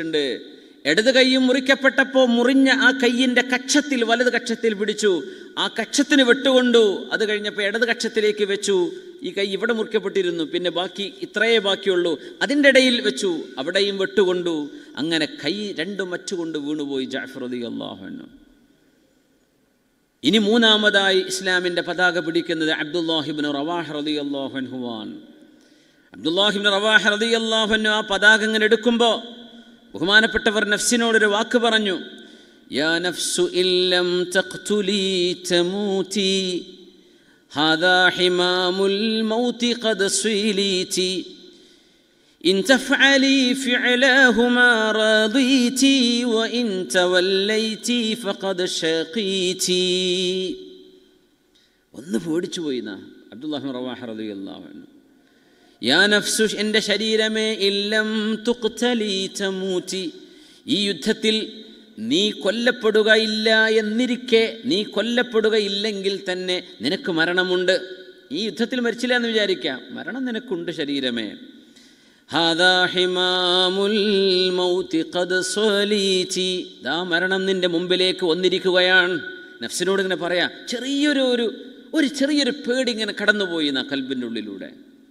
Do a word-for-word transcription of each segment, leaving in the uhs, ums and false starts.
എഴുതിയിട്ടുണ്ട്. ഇടത് കൈയും മുറിക്കപ്പെട്ടപ്പോൾ മുറിഞ്ഞ ആ കയ്യിൻ്റെ കക്ഷത്തിൽ വലത് കക്ഷത്തിൽ പിടിച്ചു, ആ കക്ഷത്തിന് വെട്ടുകൊണ്ടു. അത് കഴിഞ്ഞപ്പോൾ ഇടത് കക്ഷത്തിലേക്ക് വെച്ചു. ഈ കൈ ഇവിടെ മുറിക്കപ്പെട്ടിരുന്നു, പിന്നെ ബാക്കി ഇത്രയേ ബാക്കിയുള്ളൂ, അതിൻ്റെ ഇടയിൽ വെച്ചു, അവിടെയും വെട്ടുകൊണ്ടു. അങ്ങനെ കൈ രണ്ടും മറ്റുകൊണ്ട് വീണുപോയി ജഅഫർ റളിയല്ലാഹു അൻഹു. ഇനി മൂന്നാമതായി ഇസ്ലാമിൻ്റെ പതാക പിടിക്കുന്നത് അബ്ദുല്ലാഹി ഇബ്നു റവാഹ റളിയല്ലാഹു അൻഹുവാണ്. അബ്ദുല്ലാഹി ഇബ്നു റവാഹ റളിയല്ലാഹു അൻഹു ആ പതാക ഇങ്ങനെ എടുക്കുമ്പോൾ ബഹുമാനപ്പെട്ടവർ നഫ്സിനോടൊരു വാക്ക് പറഞ്ഞു, യാ നഫ്സു ഇല്ലം തഖ്തുലി തമൂതി ഹാദാ ഹിമാമുൽ മൗതി ഖദ് സ്വീലിതി ഇൻ തഫ്അലി ഫിഅലഹുമാ റദീതി വഇൻ തവല്ലൈതി ഫഖദ് ശഖീതി. ഒന്ന് പേടിച്ചു പോയി നാ അബ്ദുല്ലാഹി ഇബ്നു റവാഹ റളിയല്ലാഹു അൻഹു. യാ നഫ്സു, എൻ്റെ ശരീരമേ, ഇല്ലം തുഖ്തലി തമൂതി, ഈ യുദ്ധത്തിൽ നീ കൊല്ലപ്പെടുകയില്ല എന്നിരിക്കെ, നീ കൊല്ലപ്പെടുകയില്ലെങ്കിൽ തന്നെ നിനക്ക് മരണമുണ്ട്. ഈ യുദ്ധത്തിൽ മരിച്ചില്ല എന്ന് വിചാരിക്കാം, മരണം നിനക്കുണ്ട് ശരീരമേ. ഹാദാ ഹിമാമുൽ മൗതി ഖദ് സ്വലീതി, ദാ മരണം നിന്റെ മുമ്പിലേക്ക് വന്നിരിക്കുകയാണ്. നഫ്സിനോട് ഇങ്ങനെ പറയാ, ചെറിയൊരു ഒരു ഒരു ചെറിയൊരു പേടി ഇങ്ങനെ കടന്നുപോയി എന്നാ കൽബിൻ്റെ ഉള്ളിലൂടെ.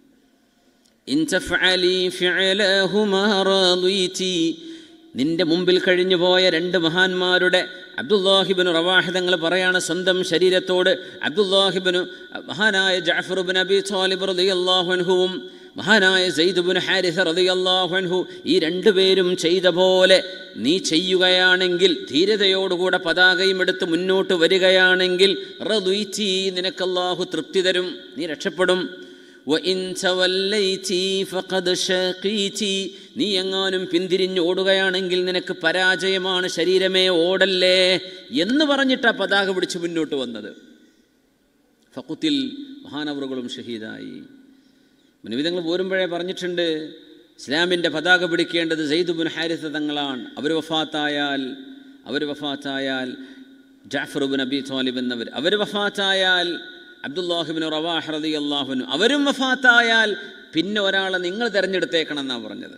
ഇൻ തഫ്അലി ഫിഅലഹുമാ റദീതി, നിന്റെ മുമ്പിൽ കഴിഞ്ഞു പോയ രണ്ട് മഹാന്മാരുടെ, അബ്ദുല്ലാഹി ഇബ്നു റവാഹ തങ്ങൾ പറയാണ് സ്വന്തം ശരീരത്തോട്, അബ്ദുല്ലാഹി ഇബ്നു മഹാനായ ജഅഫർ ഇബ്നു അബീ ത്വാലിബ് റളിയല്ലാഹു അൻഹുവും മഹാനായ സയ്യിദ് ഇബ്നു ഹാരിസ റളിയല്ലാഹു അൻഹു, ഈ രണ്ടുപേരും ചെയ്ത പോലെ നീ ചെയ്യുകയാണെങ്കിൽ, ധീരതയോടുകൂടെ പതാകയും എടുത്ത് മുന്നോട്ട് വരികയാണെങ്കിൽ, റദീതി, നിനക്ക് അല്ലാഹു തൃപ്തി തരും, നീ രക്ഷപ്പെടും. വഇൻ തവല്ലൈതി ഫഖദ് ശഖീതി, നീ എങ്ങാനും പിന്തിരിഞ്ഞ് ഓടുകയാണെങ്കിൽ നിനക്ക് പരാജയമാണ് ശരീരമേ, ഓടല്ലേ എന്ന് പറഞ്ഞിട്ടാ പതാക പിടിച്ച് മുന്നോട്ട് വന്നത്. ഫഖുതിൽ, മഹാനവറുകളും ഷഹീദായി. മുനവിധങ്ങൾ പോരുമ്പോഴേ പറഞ്ഞിട്ടുണ്ട്, ഇസ്ലാമിൻ്റെ പതാക പിടിക്കേണ്ടത് സയ്യിദ് ഇബ്നു ഹാരിസ തങ്ങളാണ്. അവർ വഫാത്തായാൽ അവർ വഫാത്തായാൽ ജഅഫർ ഇബ്നു അബീ ത്വാലിബ് എന്നവർ, അവർ വഫാത്തായാൽ അബ്ദുല്ലാഹി ഇബ്നു റവാഹ റളിയല്ലാഹു അൻഹു, അവരും വഫാത്തായാൽ പിന്നെ ഒരാളെ നിങ്ങൾ തിരഞ്ഞെടുത്തേക്കണം എന്നാണ് പറഞ്ഞത്.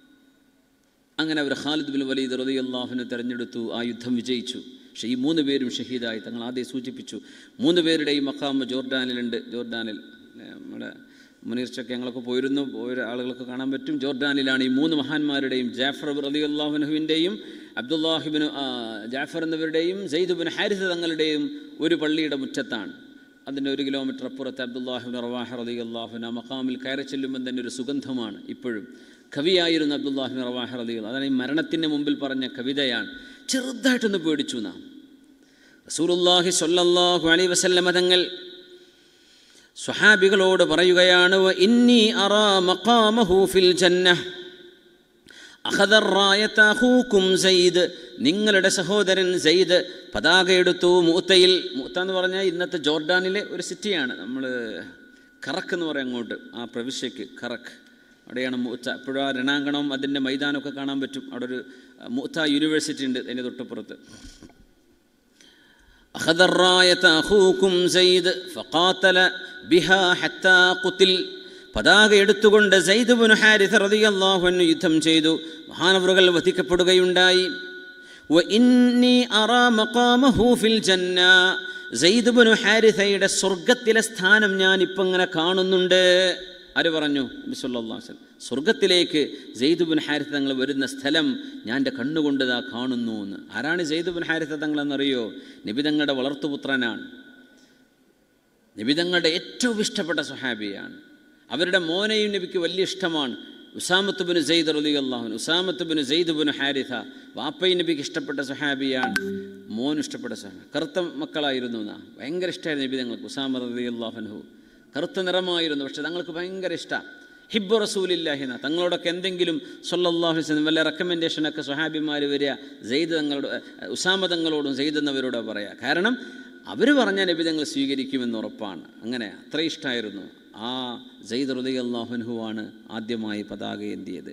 അങ്ങനെ അവർ ഖാലിദ് ബിൻ വലീദ് റളിയല്ലാഹു അൻഹു തിരഞ്ഞെടുത്തു. ആ യുദ്ധം വിജയിച്ചു. പക്ഷേ ഈ മൂന്ന് പേരും ഷഹീദായി. തങ്ങൾ ആദ്യം സൂചിപ്പിച്ചു, മൂന്ന് പേരുടെയും മഖാം ജോർഡാനിലുണ്ട്. ജോർഡാനിൽ നമ്മുടെ മുനീർച്ചൊക്കെ ഞങ്ങളൊക്കെ പോയിരുന്നു, പോയ ആളുകൾക്ക് കാണാൻ പറ്റും. ജോർഡാനിലാണ് ഈ മൂന്ന് മഹാന്മാരുടെയും, ജാഫർ റളിയല്ലാഹു അൻഹുവിൻ്റെയും അബ്ദുല്ലാഹി ഇബ്നു ജാഫർ എന്നിവരുടെയും സയ്യിദ് ഇബ്നു ഹാരിസ തങ്ങളുടെയും ഒരു പള്ളിയുടെ മുറ്റത്താണ്. അതിൻ്റെ ഒരു കിലോമീറ്റർ അപ്പുറത്ത് അബ്ദുല്ലാഹി ഇബ്നു റവാഹ റളിയല്ലാഹു അൻഹു മഖാമിൽ കയറി ചെല്ലുമ്പോൾ തന്നെ ഒരു സുഗന്ധമാണ്. ഇപ്പോഴും കവിയായിരുന്നു അബ്ദുല്ലാഹി ഇബ്നു റവാഹ റളിയല്ലാഹു. അതാണ് ഈ മരണത്തിന് മുമ്പിൽ പറഞ്ഞ കവിതയാണ്. ചെറുതായിട്ടൊന്ന് പേടിച്ചു നാം. റസൂലുള്ളാഹി സ്വല്ലല്ലാഹു അലൈഹി വസല്ലമ തങ്ങൾ സ്വഹാബികളോട് പറയുകയാണ്, വ ഇന്നി അറാ മഖാമഹു ഫിൽ ജന്നഹ് അഖദ റായത അഖൂകും സയ്യിദ്, നിങ്ങളുടെ സഹോദരൻ സയ്യിദ് പതാക എടുത്തു മുഅത്തയിൽ. മുഅത്ത എന്ന് പറഞ്ഞാൽ ഇന്നത്തെ ജോർഡാനിലെ ഒരു സിറ്റിയാണ്. നമ്മൾ കറക്ക് എന്ന് പറയും അങ്ങോട്ട്, ആ പ്രവിശ്യക്ക് കറക്ക്, അവിടെയാണ് മുഅത്ത. എപ്പോഴും ആ രണാങ്കണവും അതിൻ്റെ മൈതാനമൊക്കെ കാണാൻ പറ്റും. അവിടെ ഒരു മുഅത്ത യൂണിവേഴ്സിറ്റി ഉണ്ട് അതിൻ്റെ തൊട്ടപ്പുറത്ത്. അഖദ റായത അഖൂകും സയ്യിദ് ഫഖാതല ബിഹാ ഹത്താ ഖുതിൽ, പതാക എടുത്തുകൊണ്ട് സയ്യിദ് ഇബ്നു ഹാരിസ റളിയല്ലാഹു അൻഹു യുദ്ധം ചെയ്തു. മഹാനവറുകൾ വധിക്കപ്പെടുകയുണ്ടായി. വ ഇന്നി അറാ മഖാമഹു ഫിൽ ജന്ന, സയ്യിദ് ഇബ്നു ഹാരിസയുടെ സ്വർഗ്ഗത്തിലെ സ്ഥാനം ഞാൻ ഇപ്പം ഇങ്ങനെ കാണുന്നുണ്ട്. ആര് പറഞ്ഞു? നബി സല്ലല്ലാഹു അലൈഹി വസല്ലം. സ്വർഗ്ഗത്തിലേക്ക് സയ്യിദ് ഇബ്നു ഹാരിസ തങ്ങൾ വരുന്ന സ്ഥലം ഞാൻ എൻ്റെ കണ്ണുകൊണ്ട് ദാ കാണുന്നു എന്ന്. ആരാണ് സയ്യിദ് ഇബ്നു ഹാരിസ തങ്ങളെന്നറിയോ? നബി തങ്ങളുടെ വളർത്തുപുത്രനാണ്. നബി തങ്ങളുടെ ഏറ്റവും ഇഷ്ടപ്പെട്ട സ്വഹാബിയാണ്. അവരുടെ മോനെയും നബിക്ക് വലിയ ഇഷ്ടമാണ്. ഉസാമത്ത് ബിൻ സെയ്ദ് റളിയല്ലാഹു അൻഹു, Usamat bin Zaid bin Haritha. വാപ്പയും നബിക്ക് ഇഷ്ടപ്പെട്ട സ്വഹാബിയാണ്, മോൻ ഇഷ്ടപ്പെട്ട സ്വഹാബി. കറുത്ത മക്കളായിരുന്നു എന്നാ, ഭയങ്കര ഇഷ്ടമായിരുന്നു നബി തങ്ങൾക്ക്. ഉസാമ റളിയല്ലാഹു അൻഹു കറുത്ത നിറമായിരുന്നു, പക്ഷെ തങ്ങൾക്ക് ഭയങ്കര ഇഷ്ടമാണ്. ഹിബ്ബു റസൂലില്ലാഹി എന്നാ. തങ്ങളോടൊക്കെ എന്തെങ്കിലും സല്ലല്ലാഹു അലൈഹി വസല്ലം വല്ല റെക്കമെൻഡേഷനൊക്കെ സ്വഹാബിമാർ വരിക, സെയ്ദ് തങ്ങളോട്, ഉസാമ തങ്ങളോടും സെയ്ദ് എന്നവരോട് പറയുക. കാരണം അവർ പറഞ്ഞ നബി തങ്ങൾ സ്വീകരിക്കുമെന്ന് ഉറപ്പാണ്. അങ്ങനെ അത്ര ഇഷ്ടമായിരുന്നു. ആ സെയ്ദ് റളിയല്ലാഹു അൻഹുവാണ് ആദ്യമായി പതാക ഏന്തിയത്.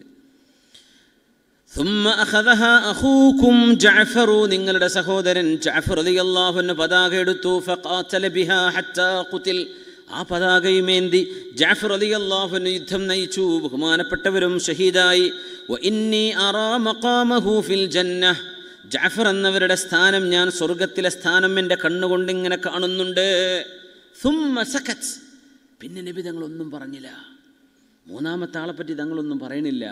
ثم أخذها أخوكم جعفر, നിങ്ങളുടെ സഹോദരൻ ജഅഫർ റളിയല്ലാഹു അൻഹു പതാക എടുത്തു. فقاتل بها حتى قتل, ആ പതാകയുമേന്തി ജഅഫർ റളിയല്ലാഹു അൻഹു യുദ്ധം നയിച്ചു. ബഹുമാനപ്പെട്ടവരും ഷഹീദായി. വ ഇന്നി അറാ മഖാമഹു ഫിൽ ജന്നഹ്, ജഅഫർ എന്നവരുടെ സ്ഥാനം, ഞാൻ സ്വർഗത്തിലെ സ്ഥാനം എൻ്റെ കണ്ണുകൊണ്ട് ഇങ്ങനെ കാണുന്നുണ്ട്. സുമ്മ സകത്, പിന്നെ നബി തങ്ങളൊന്നും പറഞ്ഞില്ല. മൂന്നാമത്തെ ആളെപ്പറ്റി തങ്ങളൊന്നും പറയണില്ല.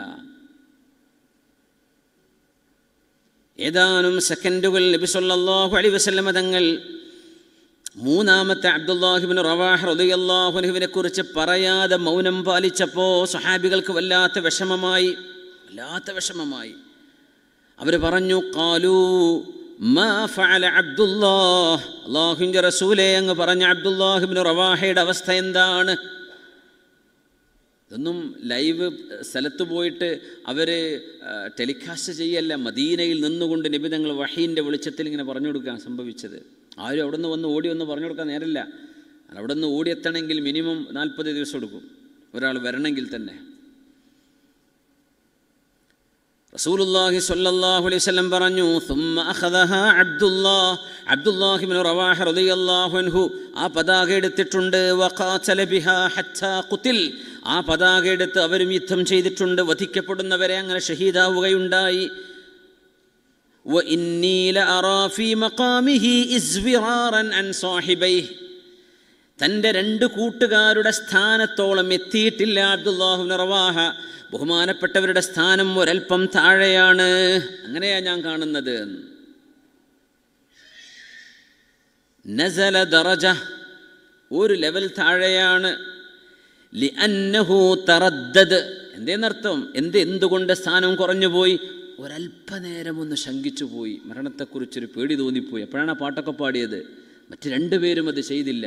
ഏതാനും സെക്കൻഡുകൾ നബി സല്ലല്ലാഹു അലൈഹി വസല്ലമ തങ്ങൾ മൂന്നാമത്തെ അബ്ദുല്ലാഹി ഇബ്നു റവാഹ റളിയല്ലാഹു അൻഹുവിനെ കുറിച്ച് പറയാതെ മൗനം പാലിച്ചപ്പോൾ സ്വഹാബികൾക്ക് വല്ലാത്ത വിഷമമായി, വല്ലാത്ത വിഷമമായി. അവർ പറഞ്ഞു, ഖാലൂ മാ ഫഅല അബ്ദുല്ലാഹ്, അല്ലാഹുവിൻ്റെ റസൂലേ, അങ്ങ് പറഞ്ഞ അബ്ദുല്ലാഹി ഇബ്നു റവാഹയുടെ അവസ്ഥ എന്താണ്? ഇതൊന്നും ലൈവ് സ്ഥലത്ത് പോയിട്ട് അവർ ടെലികാസ്റ്റ് ചെയ്യല്ല, മദീനയിൽ നിന്നുകൊണ്ട് നബി തങ്ങൾ വഹീൻ്റെ വെളിച്ചത്തിൽ ഇങ്ങനെ പറഞ്ഞു കൊടുക്കാൻ സംഭവിച്ചത്. ആരും അവിടെ നിന്ന് വന്ന് ഓടി വന്ന് പറഞ്ഞു കൊടുക്കാൻ നേരമില്ല. അവിടെ നിന്ന് ഓടിയെത്തണമെങ്കിൽ മിനിമം നാൽപ്പത് ദിവസം എടുക്കും, ഒരാൾ വരണമെങ്കിൽ തന്നെ. റസൂലുള്ളാഹി സ്വല്ലല്ലാഹു അലൈഹി വസല്ലം പറഞ്ഞു, സുമ്മ അഖദഹാ അബ്ദുല്ലാഹ്, അബ്ദുല്ലാഹി ഇബ്നു റവാഹ റളിയല്ലാഹു അൻഹു ആ പതാക എടുത്തിട്ടുണ്ട്. വഖാതല ബിഹാ ഹത്താ ഖുതിൽ, ആ പതാക എടുത്ത് അവരും യുദ്ധം ചെയ്തിട്ടുണ്ട്, വധിക്കപ്പെടുന്നവരെ അങ്ങനെ ഷഹീദാവുകയുണ്ടായി. വ ഇന്നി ലഅറാ ഫീ മഖാമിഹി ഇസ്വിറാറൻ അൻ സാഹിബൈഹി, തൻ്റെ രണ്ട് കൂട്ടുകാരുടെ സ്ഥാനത്തോളം എത്തിയിട്ടില്ല അബ്ദുല്ലാഹി ഇബ്നു റവാഹ. ബഹുമാനപ്പെട്ടവരുടെ സ്ഥാനം ഒരൽപ്പം താഴെയാണ്. അങ്ങനെയാ ഞാൻ കാണുന്നത്. നസല ദറജ, ഒരു ലെവൽ താഴെയാണ്. ലിഅന്നഹു തറദ്ദദ്, എന്തേന്നർത്ഥം? എന്ത് എന്തുകൊണ്ട് സ്ഥാനം കുറഞ്ഞുപോയി? ഒരല്പനേരം ഒന്ന് ശങ്കിച്ചു പോയി, മരണത്തെക്കുറിച്ചൊരു പേടി തോന്നിപ്പോയി. എപ്പോഴാണ് ആ പാട്ടൊക്കെ പാടിയത്? മറ്റ് രണ്ടുപേരും അത് ചെയ്തില്ല.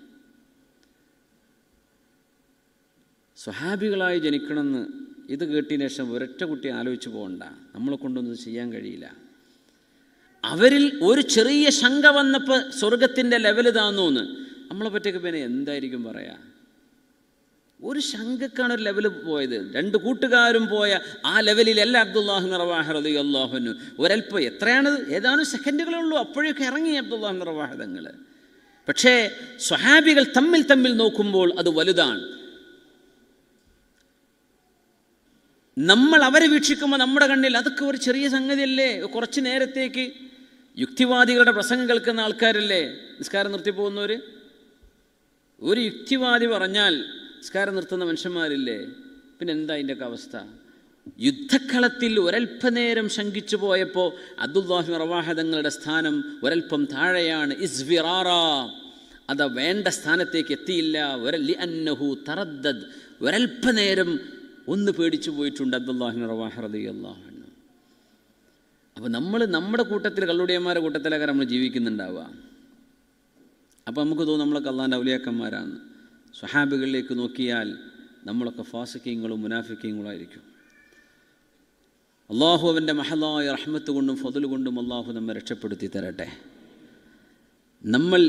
സ്വഹാബികളായി ജനിക്കണമെന്ന് ഇത് കേട്ടതിന് ശേഷം ഒരൊറ്റ കുട്ടി ആലോചിച്ച് പോകണ്ട, നമ്മളെ കൊണ്ടൊന്നും ചെയ്യാൻ കഴിയില്ല. അവരിൽ ഒരു ചെറിയ ശങ്ക വന്നപ്പോൾ സ്വർഗത്തിൻ്റെ ലെവൽ താന്നൂന്ന്, നമ്മളെ പറ്റിയൊക്കെ പിന്നെ എന്തായിരിക്കും പറയാ? ഒരു ശങ്കക്കാണ് ഒരു ലെവൽ പോയത്. രണ്ട് കൂട്ടുകാരും പോയ ആ ലെവലിലല്ല അബ്ദുല്ലാഹി ഇബ്നു റവാഹ റളിയല്ലാഹു അൻഹു. ഒരൽപ്പം, എത്രയാണ്, ഏതാനും സെക്കൻഡുകളേ ഉള്ളൂ, അപ്പോഴേക്ക് ഇറങ്ങി അബ്ദുല്ലാഹി ഇബ്നു റവാഹ തങ്ങൾ. പക്ഷേ സ്വഹാബികൾ തമ്മിൽ തമ്മിൽ നോക്കുമ്പോൾ അത് വലുതാണ്. നമ്മൾ അവരെ വീക്ഷിക്കുമ്പോൾ നമ്മുടെ കണ്ണിൽ അതൊക്കെ ഒരു ചെറിയ സംഗതിയല്ലേ, കുറച്ച് നേരത്തേക്ക്. യുക്തിവാദികളുടെ പ്രസംഗം കേൾക്കുന്ന ആൾക്കാരല്ലേ നിസ്കാരം നിർത്തി പോകുന്നവർ? ഒരു യുക്തിവാദി പറഞ്ഞാൽ നിസ്കാരം നിർത്തുന്ന മനുഷ്യന്മാരില്ലേ? പിന്നെ എന്താ അതിൻ്റെയൊക്കെ അവസ്ഥ? യുദ്ധക്കളത്തിൽ ഒരൽപ്പനേരം ശങ്കിച്ചു പോയപ്പോൾ അബ്ദുല്ലാഹി ഇബ്നു റവാഹ തങ്ങളുടെ സ്ഥാനം ഒരൽപ്പം താഴെയാണ്. ഇസ്വിറാറ, അത് വേണ്ട സ്ഥാനത്തേക്ക് എത്തിയില്ല. ലിഅന്നഹു തറദ്ദദ്, ഒരൽപ്പനേരം ഒന്ന് പേടിച്ചു പോയിട്ടുണ്ട് അബ്ദുല്ലാഹി ഇബ്നു റവാഹ റളിയല്ലാഹു അൻഹു. അപ്പോൾ നമ്മൾ നമ്മുടെ കൂട്ടത്തിൽ, കള്ളുടിയന്മാരുടെ കൂട്ടത്തിലൊക്കെ നമ്മൾ ജീവിക്കുന്നുണ്ടാവുക. അപ്പോൾ നമുക്ക് തോന്നും നമ്മളൊക്കെ അള്ളാഹിൻ്റെ ഔലിയാക്കന്മാരാണ്. സ്വഹാബികളിലേക്ക് നോക്കിയാൽ നമ്മളൊക്കെ ഫാസിഖീങ്ങളും മുനാഫിക്കീങ്ങളുമായിരിക്കും. അള്ളാഹു അവൻ്റെ മഹലായ റഹ്മത്ത് കൊണ്ടും ഫضൽ കൊണ്ടും അള്ളാഹു നമ്മെ രക്ഷപ്പെടുത്തി തരട്ടെ. നമ്മൾ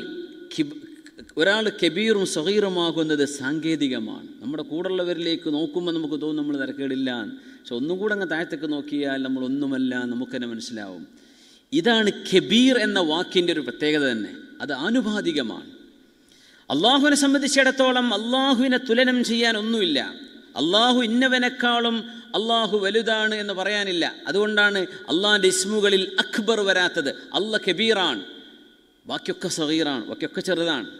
ഒരാൾ കബീറും സഗീറുമാകുന്നത് സാങ്കേതികമാണ്. നമ്മുടെ കൂടെയുള്ളവരിലേക്ക് നോക്കുമ്പോൾ നമുക്ക് തോന്നും നമ്മൾ തിരക്കേടില്ല. പക്ഷെ ഒന്നും കൂടെ അങ്ങ് താഴത്തേക്ക് നോക്കിയാൽ നമ്മളൊന്നുമല്ല, നമുക്ക് തന്നെ മനസ്സിലാവും. ഇതാണ് കബീർ എന്ന വാക്കിൻ്റെ ഒരു പ്രത്യേകത തന്നെ. അത് ആനുപാതികമാണ്. അള്ളാഹുവിനെ സംബന്ധിച്ചിടത്തോളം അള്ളാഹുവിനെ തുലനം ചെയ്യാൻ ഒന്നുമില്ല. അള്ളാഹു ഇന്നവനേക്കാളും അള്ളാഹു വലുതാണ് എന്ന് പറയാനില്ല. അതുകൊണ്ടാണ് അള്ളാഹിൻ്റെ ഇസ്മുകളിൽ അക്ബർ വരാത്തത്. അള്ളാഹ് കബീറാണ്, ബാക്കിയൊക്കെ സഗീറാണ്, ബാക്കിയൊക്കെ ചെറുതാണ്.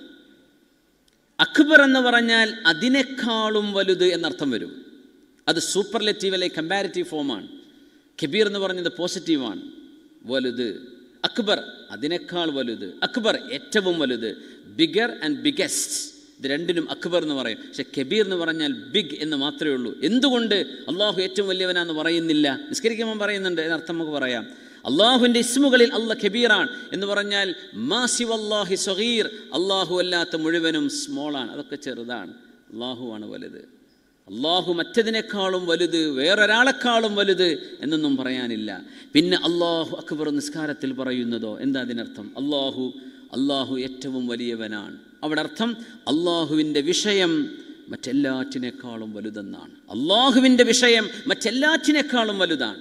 അക്ബർ എന്ന് പറഞ്ഞാൽ അതിനേക്കാളും വലുത് എന്നർത്ഥം വരും. അത് സൂപ്പർലെറ്റീവ് അല്ലെങ്കിൽ കമ്പാരിറ്റീവ് ഫോമാണ്. കബീർ എന്ന് പറഞ്ഞത് പോസിറ്റീവാണ്. വലുത്, അക്ബർ അതിനേക്കാൾ വലുത്, അക്ബർ ഏറ്റവും വലുത്, ബിഗർ ആൻഡ് ബിഗസ്റ്റ്, ഇത് രണ്ടിനും അക്ബർ എന്ന് പറയും. പക്ഷെ കബീർ എന്ന് പറഞ്ഞാൽ ബിഗ് എന്ന് മാത്രമേ ഉള്ളൂ. എന്തുകൊണ്ട് അള്ളാഹു ഏറ്റവും വലിയവനാന്ന് പറയുന്നില്ല? നിസ്കരിക്കുമ്പോൾ പറയുന്നുണ്ട്, എന്നർത്ഥം നമുക്ക് പറയാം. അള്ളാഹുവിൻ്റെ ഇസ്മുകളിൽ അള്ളാഹ് കബീറാണ് എന്ന് പറഞ്ഞാൽ മാസിവല്ലാഹി സഗീർ, അള്ളാഹു അല്ലാത്ത മുഴുവനും സ്മോളാണ്, അതൊക്കെ ചെറുതാണ്. അള്ളാഹുവാണ് വലുത്. അള്ളാഹു മറ്റതിനേക്കാളും വലുത്, വേറൊരാളെക്കാളും വലുത് എന്നൊന്നും പറയാനില്ല. പിന്നെ അള്ളാഹു അക്ബർ നിസ്കാരത്തിൽ പറയുന്നതോ എന്താ അതിനർത്ഥം? അള്ളാഹു അള്ളാഹു ഏറ്റവും വലിയവനാണ്. അവിടെ അർത്ഥം അള്ളാഹുവിൻ്റെ വിഷയം മറ്റെല്ലാറ്റിനേക്കാളും വലുതെന്നാണ്. അള്ളാഹുവിൻ്റെ വിഷയം മറ്റെല്ലാറ്റിനേക്കാളും വലുതാണ്.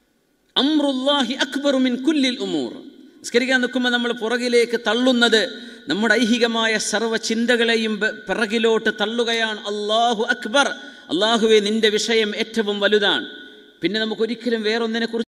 അംറുല്ലാഹി അക്ബറു മിൻ കുല്ലിൽ ഉമൂർ. നിസ്കരിക്കാൻ നിൽക്കുമ്പോൾ നമ്മൾ പുറകിലേക്ക് തള്ളുന്നത് നമ്മുടെ ഐഹികമായ സർവ്വ ചിന്തകളെയും പിറകിലോട്ട് തള്ളുകയാണ്. അല്ലാഹു അക്ബർ, അള്ളാഹുവെ നിൻ്റെ വിഷയം ഏറ്റവും വലുതാണ്. പിന്നെ നമുക്കൊരിക്കലും വേറൊന്നിനെ കുറിച്ച്